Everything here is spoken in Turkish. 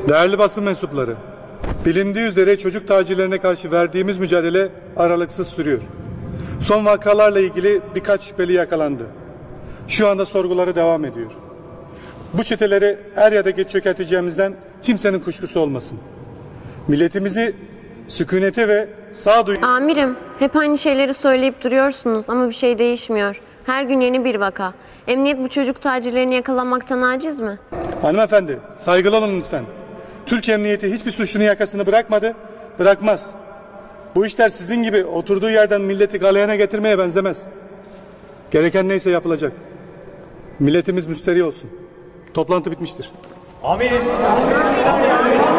Değerli basın mensupları, bilindiği üzere çocuk tacirlerine karşı verdiğimiz mücadele aralıksız sürüyor. Son vakalarla ilgili birkaç şüpheli yakalandı. Şu anda sorguları devam ediyor. Bu çeteleri er ya da geç çökerteceğimizden kimsenin kuşkusu olmasın. Milletimizi sükunete ve sağduyu... Amirim, hep aynı şeyleri söyleyip duruyorsunuz ama bir şey değişmiyor. Her gün yeni bir vaka. Emniyet bu çocuk tacirlerini yakalamaktan aciz mi? Hanımefendi, saygılı olun lütfen. Türk Emniyeti hiçbir suçlunun yakasını bırakmadı, bırakmaz. Bu işler sizin gibi oturduğu yerden milleti galeyana getirmeye benzemez. Gereken neyse yapılacak. Milletimiz müsterih olsun. Toplantı bitmiştir. Amirim.